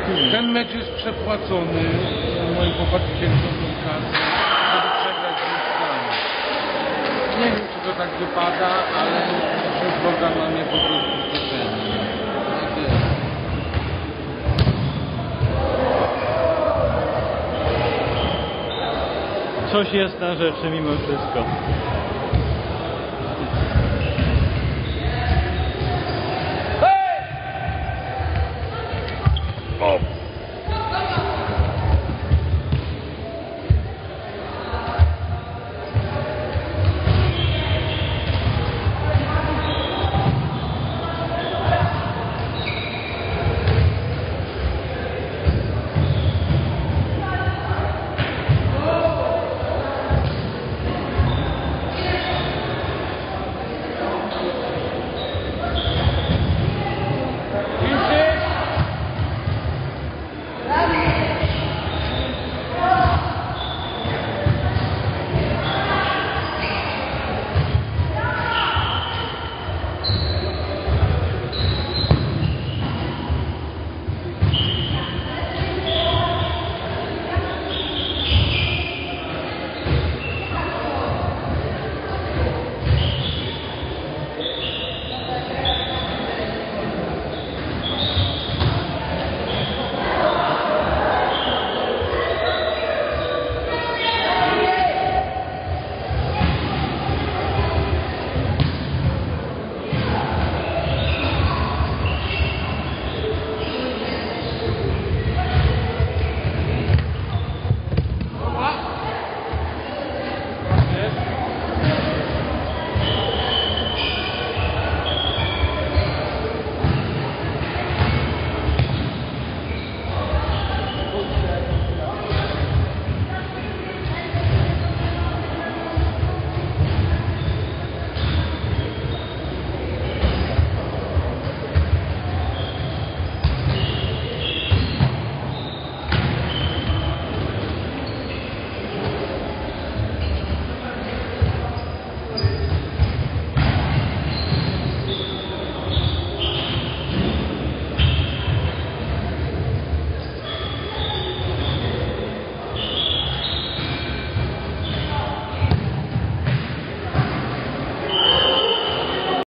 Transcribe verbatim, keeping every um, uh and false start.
Ten mecz jest przepłacony. Moi chłopaki się chcą kasy, żeby przegrać z Niemcami. Nie wiem, czy to tak wypada, ale przez Boga mam je po prostu w kieszeni. Tak jest. Coś jest na rzeczy mimo wszystko.